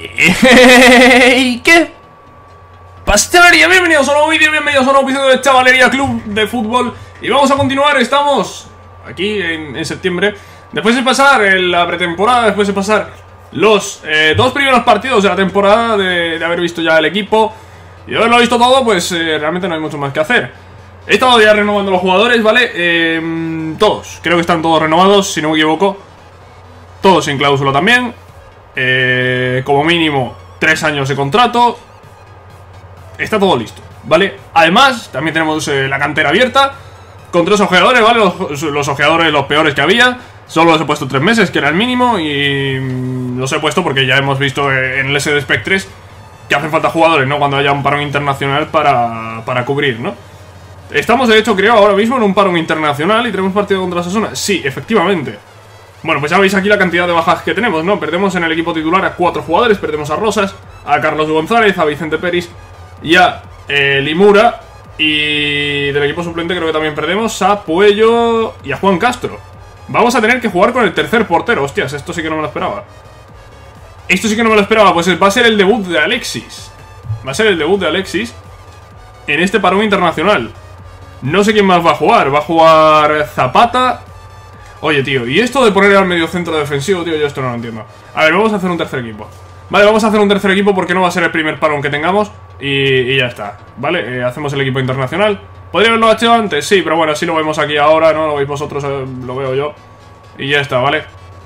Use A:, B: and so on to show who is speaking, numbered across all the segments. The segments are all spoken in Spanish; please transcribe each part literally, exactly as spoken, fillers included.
A: ¿Y qué? Pastelería, bienvenidos a un nuevo vídeo, bienvenidos a un nuevo episodio de Chavalería Club de Fútbol. Y vamos a continuar, estamos aquí en, en septiembre. Después de pasar en la pretemporada, después de pasar los eh, dos primeros partidos de la temporada, de, de haber visto ya el equipo y de haberlo visto todo, pues eh, realmente no hay mucho más que hacer. He estado ya renovando los jugadores, ¿vale? Eh, todos, creo que están todos renovados, si no me equivoco. Todos sin cláusula también. Eh, como mínimo tres años de contrato. Está todo listo, ¿vale? Además, también tenemos eh, la cantera abierta con tres ojeadores, ¿vale? Los, los ojeadores, los peores que había. Solo los he puesto tres meses, que era el mínimo. Y mmm, los he puesto porque ya hemos visto en el S D Spec tres que hacen falta jugadores, ¿no? Cuando haya un parón internacional para, para cubrir, ¿no? Estamos, de hecho, creo, ahora mismo en un parón internacional y tenemos partido contra Osasuna. Sí, efectivamente. Bueno, pues ya veis aquí la cantidad de bajas que tenemos, ¿no? Perdemos en el equipo titular a cuatro jugadores. Perdemos a Rosas, a Carlos González, a Vicente Peris y a eh, Limura. Y del equipo suplente creo que también perdemos a Puello y a Juan Castro. Vamos a tener que jugar con el tercer portero. Hostias, esto sí que no me lo esperaba. Esto sí que no me lo esperaba. Pues va a ser el debut de Alexis. Va a ser el debut de Alexis en este parón internacional. No sé quién más va a jugar. Va a jugar Zapata. Oye, tío, y esto de poner al medio centro defensivo, tío, yo esto no lo entiendo. A ver, vamos a hacer un tercer equipo. Vale, vamos a hacer un tercer equipo porque no va a ser el primer parón que tengamos. Y, y ya está, ¿vale? Eh, hacemos el equipo internacional. ¿Podría haberlo hecho antes? Sí, pero bueno, así lo vemos aquí ahora, ¿no? Lo veis vosotros, eh, lo veo yo. Y ya está, ¿vale?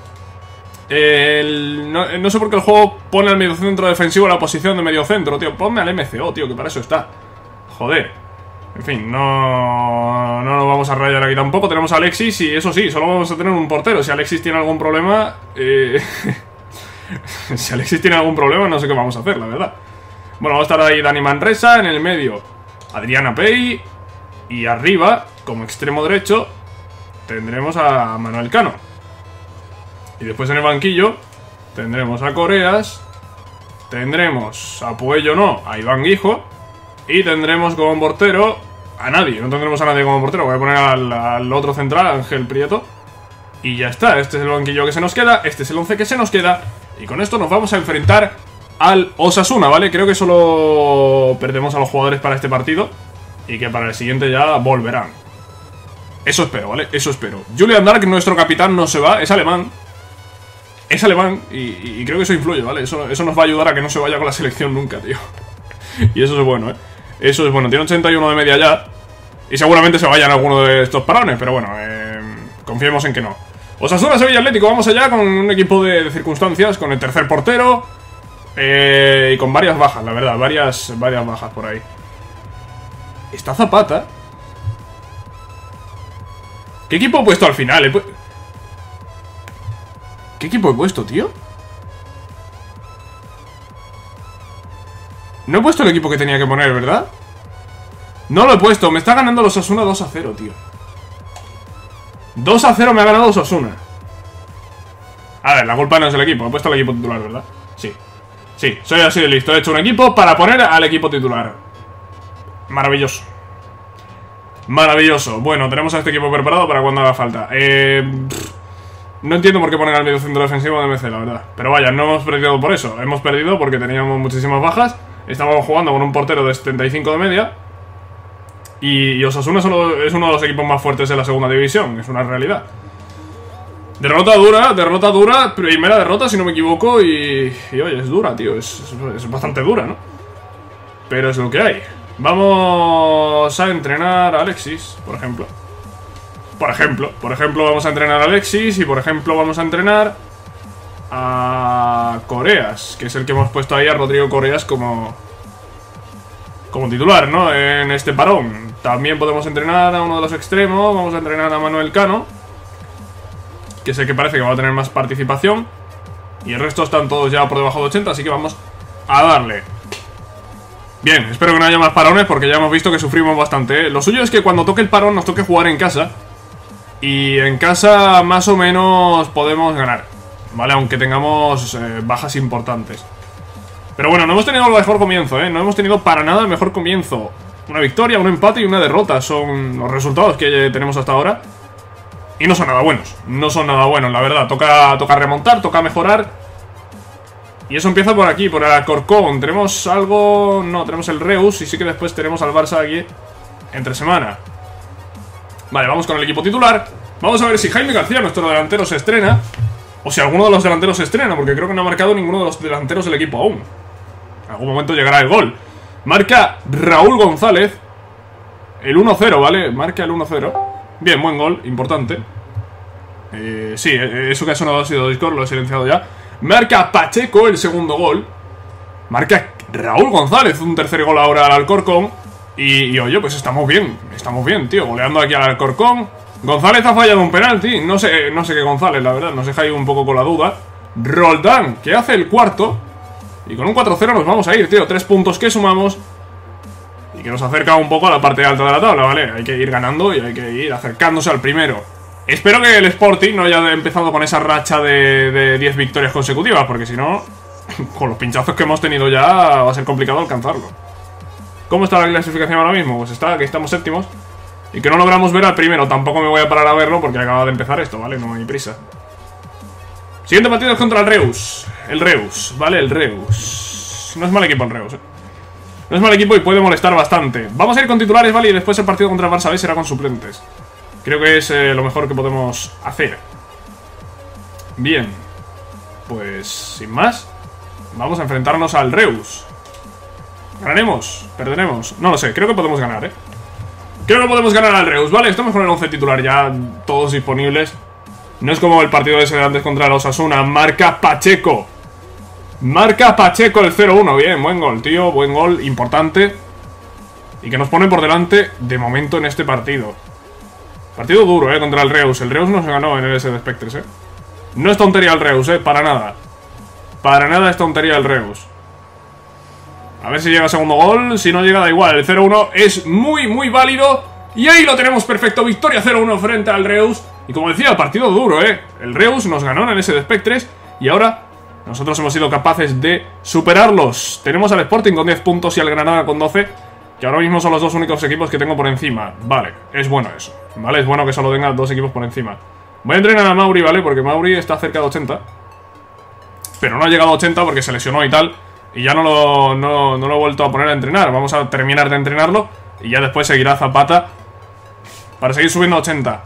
A: El, no, no sé por qué el juego pone al medio centro defensivo en la posición de medio centro, tío. Ponme al M C O, tío, que para eso está. Joder. En fin, no, no nos vamos a rayar aquí tampoco. Tenemos a Alexis y eso sí, solo vamos a tener un portero. Si Alexis tiene algún problema eh... Si Alexis tiene algún problema, no sé qué vamos a hacer, la verdad. Bueno, va a estar ahí Dani Manresa. En el medio Adriana Pei. Y arriba, como extremo derecho, tendremos a Manuel Cano. Y después en el banquillo tendremos a Coreas. Tendremos a Puello, no, a Iván Guijo. Y tendremos como portero a nadie, no tendremos a nadie como portero. Voy a poner al, al otro central, Ángel Prieto. Y ya está, este es el banquillo que se nos queda. Este es el once que se nos queda. Y con esto nos vamos a enfrentar al Osasuna, ¿vale? Creo que solo perdemos a los jugadores para este partido y que para el siguiente ya volverán. Eso espero, ¿vale? Eso espero. Julian Dark, nuestro capitán, no se va, es alemán. Es alemán y, y creo que eso influye, ¿vale? Eso, eso nos va a ayudar a que no se vaya con la selección nunca, tío. Y eso es bueno, ¿eh? Eso es bueno, tiene ochenta y uno de media ya. Y seguramente se vayan alguno de estos parones, pero bueno, eh, confiemos en que no. Osasuna, Sevilla Atlético, vamos allá con un equipo de, de circunstancias. Con el tercer portero eh, y con varias bajas, la verdad, varias, varias bajas por ahí. Está Zapata. ¿Qué equipo he puesto al final? He pu ¿Qué equipo he puesto, tío? No he puesto el equipo que tenía que poner, ¿verdad? No lo he puesto, me está ganando los Osasuna dos a cero, tío. dos a cero me ha ganado Osasuna. A ver, la culpa no es del equipo, he puesto el equipo titular, ¿verdad? Sí, sí, soy así de listo. He hecho un equipo para poner al equipo titular. Maravilloso. Maravilloso. Bueno, tenemos a este equipo preparado para cuando haga falta. Eh... Pff, no entiendo por qué poner al medio centro defensivo de M C, la verdad. Pero vaya, no hemos perdido por eso. Hemos perdido porque teníamos muchísimas bajas. Estábamos jugando con un portero de setenta y cinco de media. Y, y Osasuna solo es uno de los equipos más fuertes de la segunda división. Es una realidad. Derrota dura, derrota dura. Primera derrota, si no me equivoco. Y, y oye, es dura, tío. Es, es, es bastante dura, ¿no? Pero es lo que hay. Vamos a entrenar a Alexis, por ejemplo. Por ejemplo, por ejemplo vamos a entrenar a Alexis. Y por ejemplo vamos a entrenar a Coreas, que es el que hemos puesto ahí, a Rodrigo Coreas como como titular, ¿no? En este parón. También podemos entrenar a uno de los extremos. Vamos a entrenar a Manuel Cano, que es el que parece que va a tener más participación. Y el resto están todos ya por debajo de ochenta, así que vamos a darle. Bien, espero que no haya más parones porque ya hemos visto que sufrimos bastante, ¿eh? Lo suyo es que cuando toque el parón nos toque jugar en casa. Y en casa más o menos podemos ganar, ¿vale? Aunque tengamos eh, bajas importantes. Pero bueno, no hemos tenido el mejor comienzo, ¿eh? No hemos tenido para nada el mejor comienzo. Una victoria, un empate y una derrota son los resultados que tenemos hasta ahora. Y no son nada buenos. No son nada buenos, la verdad. Toca, toca remontar, toca mejorar. Y eso empieza por aquí, por el Alcorcón. ¿Tenemos algo? No, tenemos el Reus. Y sí que después tenemos al Barça aquí entre semana. Vale, vamos con el equipo titular. Vamos a ver si Jaime García, nuestro delantero, se estrena. O si alguno de los delanteros se estrena, porque creo que no ha marcado ninguno de los delanteros del equipo aún. En algún momento llegará el gol. Marca Raúl González. El uno cero, ¿vale? Marca el uno cero. Bien, buen gol, importante. eh, Sí, eso que ha sonado ha sido Discord, lo he silenciado ya. Marca Pacheco el segundo gol. Marca Raúl González un tercer gol ahora al Alcorcón. Y, y oye, pues estamos bien. Estamos bien, tío, goleando aquí al Alcorcón. González ha fallado un penalti. No sé, no sé qué González, la verdad, nos deja ahí un poco con la duda. Roldán, que hace el cuarto. Y con un cuatro cero nos vamos a ir, tío. Tres puntos que sumamos y que nos acerca un poco a la parte alta de la tabla, ¿vale? Hay que ir ganando y hay que ir acercándose al primero. Espero que el Sporting no haya empezado con esa racha de diez victorias consecutivas, porque si no, con los pinchazos que hemos tenido ya va a ser complicado alcanzarlo. ¿Cómo está la clasificación ahora mismo? Pues está que estamos séptimos y que no logramos ver al primero. Tampoco me voy a parar a verlo porque acaba de empezar esto, ¿vale? No hay prisa. Siguiente partido es contra el Reus. El Reus, ¿vale? El Reus. No es mal equipo el Reus, ¿eh? No es mal equipo y puede molestar bastante. Vamos a ir con titulares, ¿vale? Y después el partido contra el Barça B será con suplentes. Creo que es eh, lo mejor que podemos hacer. Bien. Pues, sin más, vamos a enfrentarnos al Reus. ¿Ganaremos? ¿Perderemos? No lo sé, creo que podemos ganar, ¿eh? Creo que podemos ganar al Reus, ¿vale? Estamos con el once titular ya, todos disponibles. No es como el partido ese de antes contra el Osasuna. Marca Pacheco. Marca Pacheco el cero uno. Bien, buen gol, tío. Buen gol, importante. Y que nos pone por delante de momento en este partido. Partido duro, eh, contra el Reus. El Reus nos ganó en el S de Spectres, eh. No es tontería el Reus, eh, para nada. Para nada es tontería el Reus. A ver si llega el segundo gol. Si no llega, da igual. El cero uno es muy, muy válido. Y ahí lo tenemos perfecto. Victoria cero uno frente al Reus. Y como decía, partido duro, eh. El Reus nos ganó en el S de Spectres. Y ahora nosotros hemos sido capaces de superarlos. Tenemos al Sporting con diez puntos y al Granada con doce. Que ahora mismo son los dos únicos equipos que tengo por encima. Vale, es bueno eso. Vale, es bueno que solo tenga dos equipos por encima. Voy a entrenar a Mauri, ¿vale? Porque Mauri está cerca de ochenta. Pero no ha llegado a ochenta porque se lesionó y tal. Y ya no lo, no, no lo he vuelto a poner a entrenar. Vamos a terminar de entrenarlo. Y ya después seguirá Zapata para seguir subiendo a ochenta.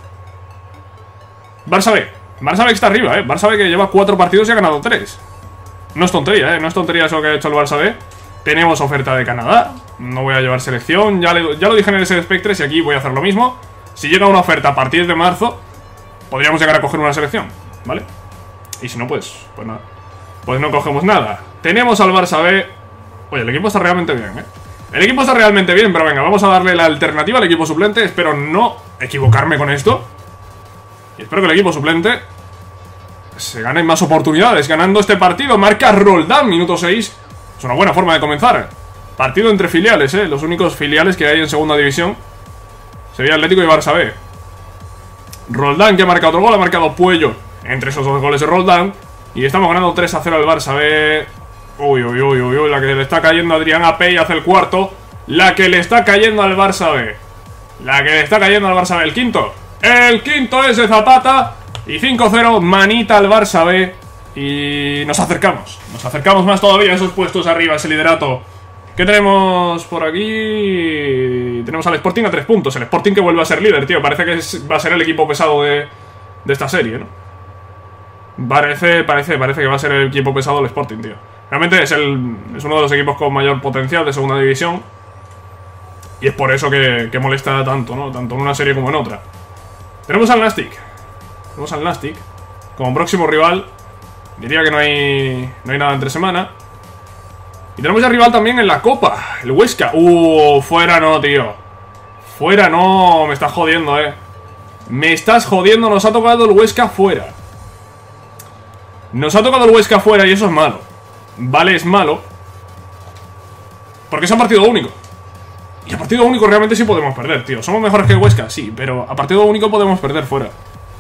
A: Barça B. Barça B que está arriba, ¿eh? Barça B que lleva cuatro partidos y ha ganado tres. No es tontería, ¿eh? No es tontería eso que ha hecho el Barça B. Tenemos oferta de Canadá. No voy a llevar selección. Ya, le, ya lo dije en el S de Spectres y aquí voy a hacer lo mismo. Si llega una oferta a partir de marzo, podríamos llegar a coger una selección, ¿vale? Y si no, pues, pues nada. Pues no cogemos nada. Tenemos al Barça B. Oye, el equipo está realmente bien, ¿eh? El equipo está realmente bien, pero venga, vamos a darle la alternativa al equipo suplente. Espero no equivocarme con esto. Y espero que el equipo suplente se gane más oportunidades ganando este partido. Marca Roldán, minuto seis. Es una buena forma de comenzar. Partido entre filiales, ¿eh? Los únicos filiales que hay en segunda división. Sevilla Atlético y Barça B. Roldán, que ha marcado otro gol, ha marcado Puello entre esos dos goles de Roldán. Y estamos ganando tres a cero al Barça B. Uy, uy, uy, uy, uy, la que le está cayendo a Adrián Apey hace el cuarto. La que le está cayendo al Barça B. La que le está cayendo al Barça B. El quinto. El quinto es de Zapata. Y cinco cero, manita al Barça B. Y nos acercamos. Nos acercamos más todavía a esos puestos arriba, ese liderato. ¿Qué tenemos por aquí? Tenemos al Sporting a tres puntos. El Sporting que vuelve a ser líder, tío. Parece que es, va a ser el equipo pesado de, de esta serie, ¿no? Parece, parece, parece que va a ser el equipo pesado del Sporting, tío. Realmente es, el, es uno de los equipos con mayor potencial de segunda división. Y es por eso que, que molesta tanto, ¿no? Tanto en una serie como en otra. Tenemos al Nastic. Tenemos al Nastic como próximo rival. Diría que no hay, no hay nada entre semana. Y tenemos ya rival también en la Copa, el Huesca. Uh, fuera no, tío. Fuera no, me estás jodiendo, eh. Me estás jodiendo, nos ha tocado el Huesca fuera. Nos ha tocado el Huesca fuera y eso es malo. Vale, es malo porque es a partido único. Y a partido único realmente sí podemos perder, tío. ¿Somos mejores que el Huesca? Sí, pero a partido único podemos perder fuera.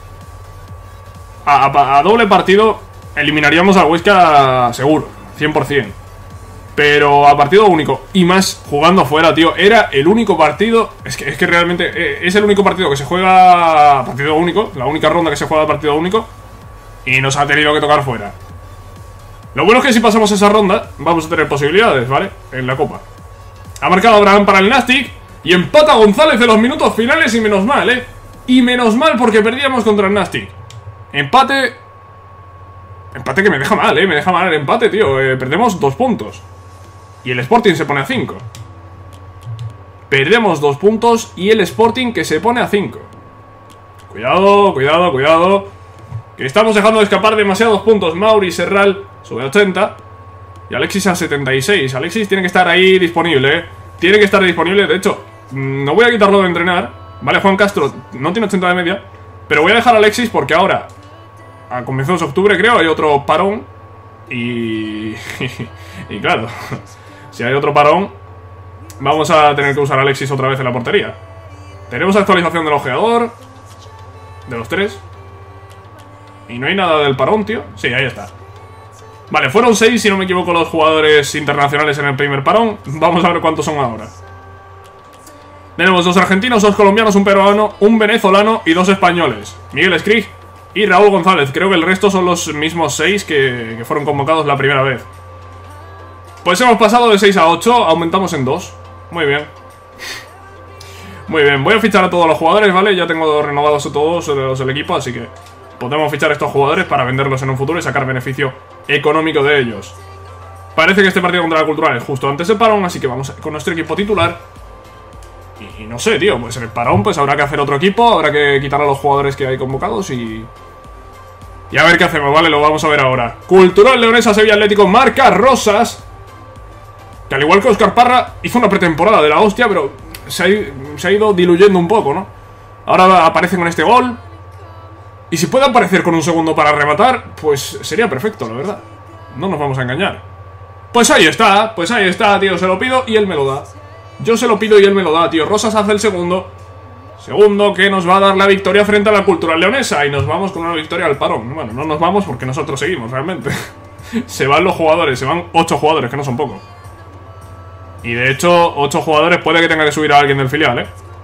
A: A, a, a doble partido eliminaríamos al Huesca seguro, cien por cien. Pero a partido único, y más jugando fuera, tío. Era el único partido. Es que, es que realmente eh, es el único partido que se juega a partido único. La única ronda que se juega a partido único. Y nos ha tenido que tocar fuera. Lo bueno es que si pasamos esa ronda vamos a tener posibilidades, ¿vale? En la Copa. Ha marcado Abraham para el Nastic y empata González en los minutos finales y menos mal, ¿eh? Y menos mal porque perdíamos contra el Nastic. Empate... Empate que me deja mal, ¿eh? Me deja mal el empate, tío. Eh, perdemos dos puntos. Y el Sporting se pone a cinco. Perdemos dos puntos y el Sporting que se pone a cinco. Cuidado, cuidado, cuidado. Que estamos dejando de escapar demasiados puntos. Mauri Serral sube a ochenta. Y Alexis a setenta y seis. Alexis tiene que estar ahí disponible, ¿eh? Tiene que estar disponible. De hecho, no voy a quitarlo de entrenar. Vale, Juan Castro no tiene ochenta de media. Pero voy a dejar a Alexis porque ahora, a comienzos de octubre creo, hay otro parón. Y... y claro, si hay otro parón, vamos a tener que usar a Alexis otra vez en la portería. Tenemos actualización del ojeador. De los tres. Y no hay nada del parón, tío. Sí, ahí está. Vale, fueron seis, si no me equivoco, los jugadores internacionales en el primer parón. Vamos a ver cuántos son ahora. Tenemos dos argentinos, dos colombianos, un peruano, un venezolano y dos españoles. Miguel Escrig y Raúl González. Creo que el resto son los mismos seis que, que fueron convocados la primera vez. Pues hemos pasado de seis a ocho, aumentamos en dos. Muy bien. Muy bien, voy a fichar a todos los jugadores, ¿vale? Ya tengo renovados a todos los del equipo, así que podemos fichar a estos jugadores para venderlos en un futuro y sacar beneficio económico de ellos. Parece que este partido contra la Cultural es justo antes del parón, así que vamos con nuestro equipo titular. Y, y no sé, tío, pues en el parón pues habrá que hacer otro equipo, habrá que quitar a los jugadores que hay convocados y... Y a ver qué hacemos, ¿vale? Lo vamos a ver ahora. Cultural Leonesa Sevilla Atlético marca Rosas, que al igual que Óscar Parra hizo una pretemporada de la hostia, pero se ha, se ha ido diluyendo un poco, ¿no? Ahora aparece con este gol. Y si puede aparecer con un segundo para rematar, pues sería perfecto, la verdad. No nos vamos a engañar. Pues ahí está, pues ahí está, tío. Se lo pido y él me lo da. Yo se lo pido y él me lo da, tío. Rosas hace el segundo. Segundo que nos va a dar la victoria frente a la Cultural Leonesa. Y nos vamos con una victoria al parón. Bueno, no nos vamos porque nosotros seguimos, realmente. Se van los jugadores, se van ocho jugadores, que no son pocos. Y de hecho, ocho jugadores puede que tenga que subir a alguien del filial, ¿eh?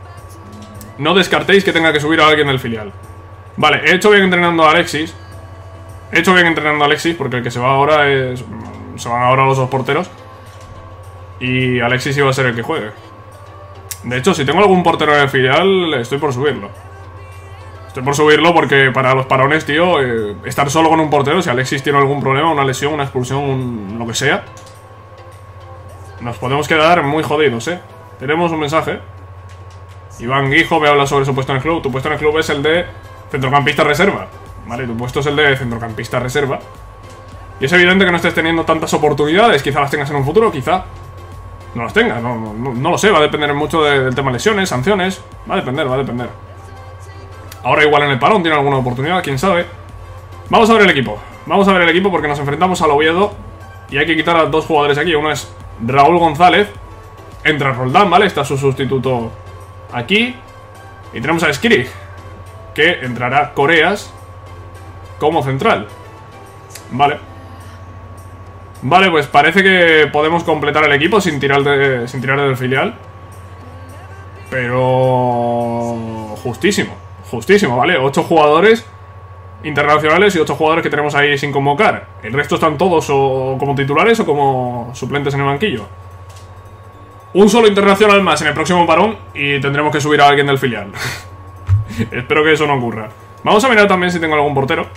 A: No descartéis que tenga que subir a alguien del filial. Vale, he hecho bien entrenando a Alexis. He hecho bien entrenando a Alexis porque el que se va ahora es... Se van ahora los dos porteros. Y Alexis iba a ser el que juegue. De hecho, si tengo algún portero en el filial, estoy por subirlo. Estoy por subirlo porque para los parones, tío, eh, estar solo con un portero, si Alexis tiene algún problema, una lesión, una expulsión, un, lo que sea, nos podemos quedar muy jodidos, ¿eh? Tenemos un mensaje. Iván Guijo me habla sobre su puesto en el club. Tu puesto en el club es el de centrocampista reserva. Vale, tu puesto es el de centrocampista reserva. Y es evidente que no estés teniendo tantas oportunidades. Quizá las tengas en un futuro, quizá no las tengas. No, no, no lo sé, va a depender mucho de, del tema lesiones, sanciones. Va a depender, va a depender. Ahora igual en el parón tiene alguna oportunidad, quién sabe. Vamos a ver el equipo. Vamos a ver el equipo porque nos enfrentamos al Oviedo. Y hay que quitar a dos jugadores aquí. Uno es Raúl González. Entra Roldán, ¿vale? Está su sustituto aquí. Y tenemos a Skrig, que entrará Coreas como central. Vale. Vale, pues parece que podemos completar el equipo sin tirar, de, sin tirar del filial. Pero... justísimo. Justísimo, ¿vale? Ocho jugadores internacionales y ocho jugadores que tenemos ahí sin convocar. El resto están todos o como titulares o como suplentes en el banquillo. Un solo internacional más en el próximo parón y tendremos que subir a alguien del filial. Espero que eso no ocurra. Vamos a mirar también si tengo algún portero.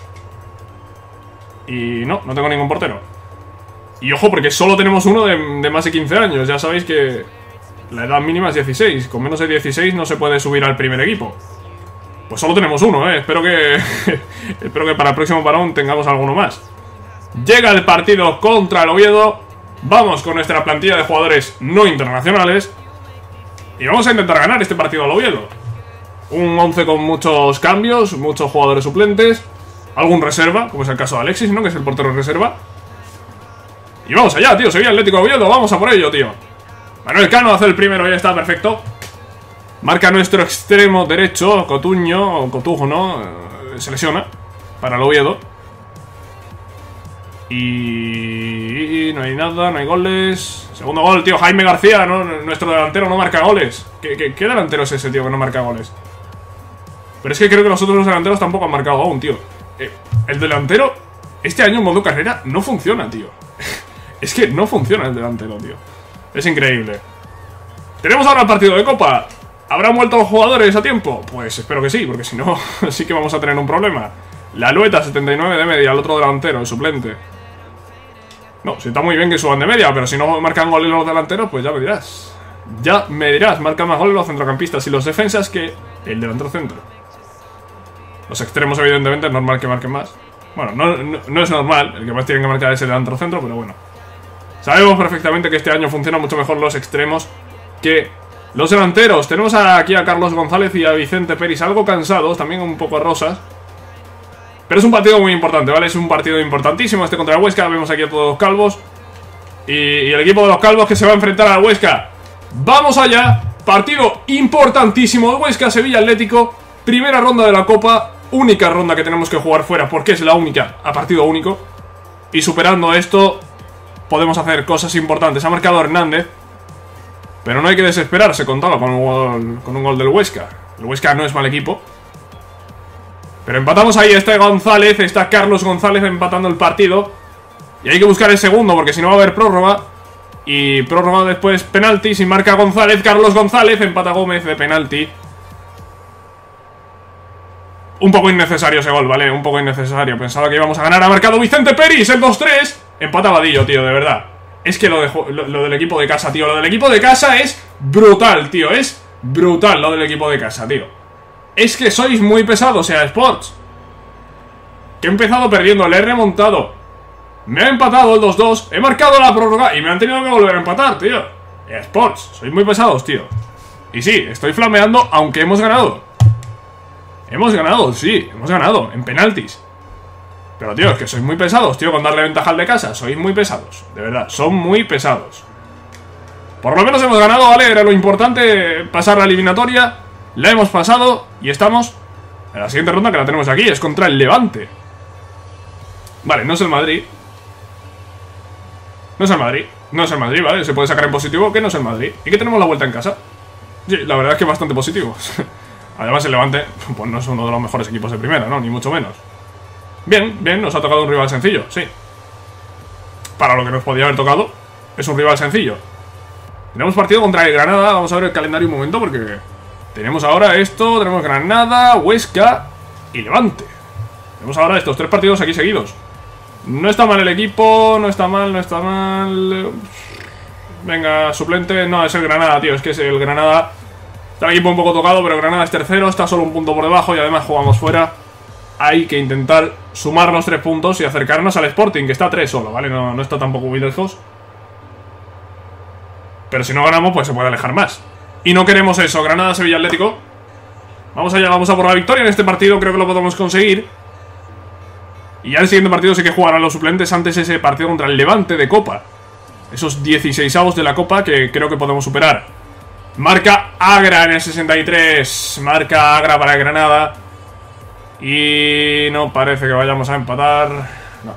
A: Y no, no tengo ningún portero. Y ojo, porque solo tenemos uno de, de más de quince años. Ya sabéis que la edad mínima es dieciséis. Con menos de dieciséis no se puede subir al primer equipo. Pues solo tenemos uno, eh. Espero que espero que para el próximo parón tengamos alguno más. Llega el partido contra el Oviedo. Vamos con nuestra plantilla de jugadores no internacionales. Y vamos a intentar ganar este partido al Oviedo. Un once con muchos cambios, muchos jugadores suplentes, algún reserva, como es el caso de Alexis, ¿no? Que es el portero reserva. Y vamos allá, tío. Sevilla Atlético Oviedo. Vamos a por ello, tío. Manuel Cano hace el primero, ya está, perfecto. Marca nuestro extremo derecho, Cotuño, o Cotujo, ¿no? Se lesiona para el Oviedo. Y... no hay nada, no hay goles. Segundo gol, tío, Jaime García, ¿no? Nuestro delantero no marca goles. ¿Qué, qué, qué delantero es ese, tío, que no marca goles? Pero es que creo que los otros delanteros tampoco han marcado aún, tío. eh, El delantero Este año en modo carrera no funciona, tío. Es que no funciona el delantero, tío. Es increíble. Tenemos ahora el partido de Copa. ¿Habrán vuelto los jugadores a tiempo? Pues espero que sí, porque si no, sí que vamos a tener un problema. La Lueta, setenta y nueve de media, el otro delantero, el suplente. No, si está muy bien que suban de media, pero si no marcan goles los delanteros, pues ya me dirás. Ya me dirás, marcan más goles los centrocampistas y los defensas que el delantero centro. Los extremos, evidentemente, es normal que marquen más. Bueno, no, no, no es normal, el que más tienen que marcar es el delantero centro, pero bueno. Sabemos perfectamente que este año funcionan mucho mejor los extremos que los delanteros. Tenemos aquí a Carlos González y a Vicente Peris algo cansados, también un poco rosas. Pero es un partido muy importante, ¿vale? Es un partido importantísimo este contra el Huesca. Vemos aquí a todos los calvos. Y, y el equipo de los calvos que se va a enfrentar al Huesca. ¡Vamos allá! Partido importantísimo. El Huesca-Sevilla Atlético. Primera ronda de la Copa. Única ronda que tenemos que jugar fuera, porque es la única a partido único. Y superando esto, podemos hacer cosas importantes. Ha marcado Hernández. Pero no hay que desesperarse, contaba con un gol, con un gol del Huesca. El Huesca no es mal equipo. Pero empatamos ahí, está González, está Carlos González empatando el partido. Y hay que buscar el segundo, porque si no va a haber prórroga. Y prórroga después penalti, si marca González, Carlos González, empata Gómez de penalti. Un poco innecesario ese gol, ¿vale? Un poco innecesario, pensaba que íbamos a ganar. Ha marcado Vicente Peris, el dos tres. Empata Vadillo, tío, de verdad. Es que lo, de, lo, lo del equipo de casa, tío, lo del equipo de casa es brutal, tío. Es brutal lo del equipo de casa, tío. Es que sois muy pesados, sea Sports. Que he empezado perdiendo, le he remontado. Me ha empatado el dos dos, he marcado la prórroga y me han tenido que volver a empatar, tío. Sports, sois muy pesados, tío. Y sí, estoy flameando, aunque hemos ganado. Hemos ganado, sí, hemos ganado, en penaltis. Pero, tío, es que sois muy pesados, tío, con darle ventaja al de casa. Sois muy pesados, de verdad, son muy pesados. Por lo menos hemos ganado, ¿vale? Era lo importante, pasar la eliminatoria. La hemos pasado y estamos en la siguiente ronda, que la tenemos aquí, es contra el Levante. Vale, no es el Madrid. No es el Madrid, no es el Madrid, ¿vale? Se puede sacar en positivo que no es el Madrid. Y que tenemos la vuelta en casa. Sí, la verdad es que bastante positivo. Además el Levante, pues no es uno de los mejores equipos de primera, ¿no? Ni mucho menos. Bien, bien, nos ha tocado un rival sencillo, sí. Para lo que nos podía haber tocado, es un rival sencillo. Tenemos partido contra el Granada, vamos a ver el calendario un momento porque... Tenemos ahora esto, tenemos Granada, Huesca y Levante. Tenemos ahora estos tres partidos aquí seguidos. No está mal el equipo, no está mal, no está mal... Venga, suplente, no, es el Granada, tío, es que es el Granada... Está el equipo un poco tocado, pero Granada es tercero, está solo un punto por debajo y además jugamos fuera. Hay que intentar sumar los tres puntos y acercarnos al Sporting, que está a tres solo, ¿vale? No, no está tampoco muy lejos. Pero si no ganamos, pues se puede alejar más. Y no queremos eso, Granada, Sevilla Atlético. Vamos allá, vamos a por la victoria en este partido, creo que lo podemos conseguir. Y ya el siguiente partido sí que jugarán los suplentes antes ese partido contra el Levante de Copa. Esos dieciseisavos de la Copa que creo que podemos superar. Marca Agra en el sesenta y tres. Marca Agra para Granada. Y no parece que vayamos a empatar. No.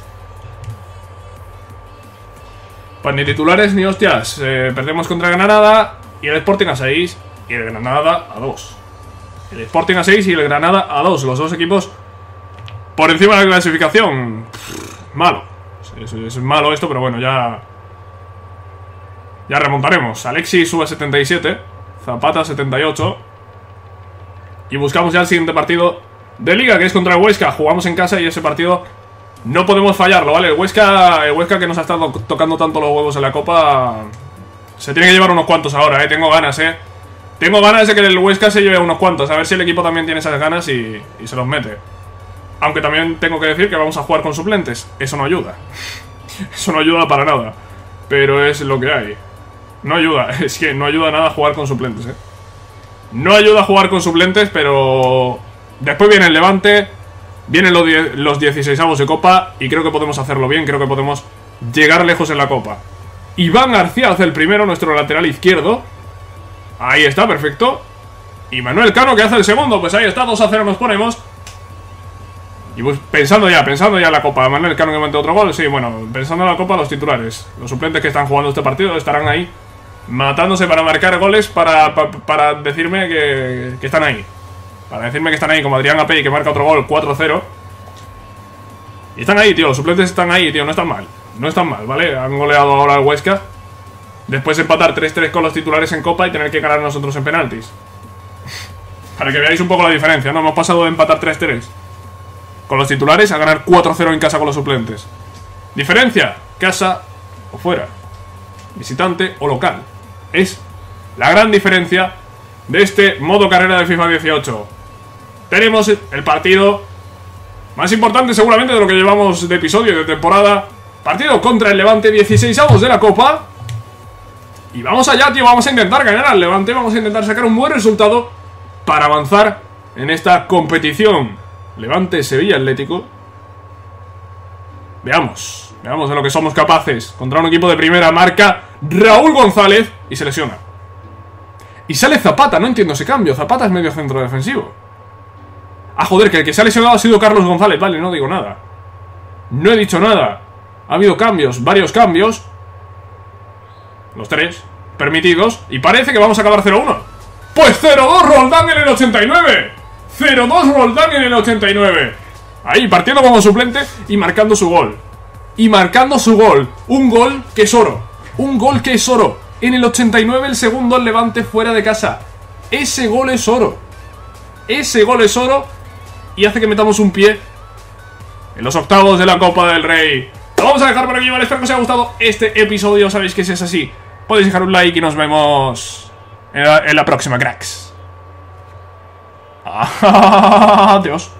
A: Pues ni titulares ni hostias. eh, Perdemos contra Granada. Y el Sporting a seis. Y el Granada a dos. El Sporting a seis y el Granada a dos. Los dos equipos por encima de la clasificación. Pff, malo. Es, es malo esto, pero bueno, ya... Ya remontaremos. Alexis sube a setenta y siete. Zapata a setenta y ocho. Y buscamos ya el siguiente partido de Liga, que es contra el Huesca. Jugamos en casa y ese partido no podemos fallarlo, ¿vale? El Huesca, el Huesca que nos ha estado tocando tanto los huevos en la Copa, se tiene que llevar unos cuantos ahora, ¿eh? Tengo ganas, ¿eh? Tengo ganas de que el Huesca se lleve unos cuantos. A ver si el equipo también tiene esas ganas y, y se los mete. Aunque también tengo que decir que vamos a jugar con suplentes. Eso no ayuda. Eso no ayuda para nada. Pero es lo que hay. No ayuda. Es que no ayuda nada a jugar con suplentes, ¿eh? No ayuda a jugar con suplentes, pero... Después viene el Levante. Vienen los, die los dieciseisavos de Copa. Y creo que podemos hacerlo bien. Creo que podemos llegar lejos en la Copa. Iván García hace el primero, nuestro lateral izquierdo. Ahí está, perfecto. Y Manuel Cano que hace el segundo. Pues ahí está, dos a cero nos ponemos. Y pues pensando ya, pensando ya en la Copa. Manuel Cano que mete otro gol. Sí, bueno, pensando en la Copa, los titulares, los suplentes que están jugando este partido estarán ahí matándose para marcar goles, para, para, para decirme que, que están ahí. Para decirme que están ahí, como Adrián Apey, que marca otro gol, cuatro cero. Y están ahí, tío, los suplentes están ahí, tío, no están mal. No están mal, ¿vale? Han goleado ahora al Huesca. Después de empatar tres tres con los titulares en Copa y tener que ganar nosotros en penaltis. Para que veáis un poco la diferencia, ¿no? Hemos pasado de empatar tres tres con los titulares a ganar cuatro cero en casa con los suplentes. Diferencia, casa o fuera, visitante o local. Es la gran diferencia de este modo carrera de FIFA dieciocho. Tenemos el partido más importante seguramente de lo que llevamos de episodio de temporada. Partido contra el Levante, dieciseisavos de la Copa. Y vamos allá, tío, vamos a intentar ganar al Levante. Vamos a intentar sacar un buen resultado para avanzar en esta competición. Levante, Sevilla, Atlético. Veamos, veamos de lo que somos capaces. Contra un equipo de primera marca Raúl González. Y se lesiona. Y sale Zapata, no entiendo ese cambio. Zapata es medio centro defensivo. Ah, joder, que el que se ha lesionado ha sido Carlos González. Vale, no digo nada. No he dicho nada. Ha habido cambios, varios cambios. Los tres permitidos. Y parece que vamos a acabar cero uno. Pues cero dos Roldán en el ochenta y nueve. cero dos Roldán en el ochenta y nueve. Ahí, partiendo como suplente y marcando su gol. Y marcando su gol. Un gol que es oro. Un gol que es oro. En el ochenta y nueve el segundo al Levante fuera de casa. Ese gol es oro. Ese gol es oro. Y hace que metamos un pie en los octavos de la Copa del Rey. Lo vamos a dejar por aquí, ¿vale? Espero que os haya gustado este episodio. Sabéis que si es así, podéis dejar un like y nos vemos en la, en la próxima, cracks. Adiós.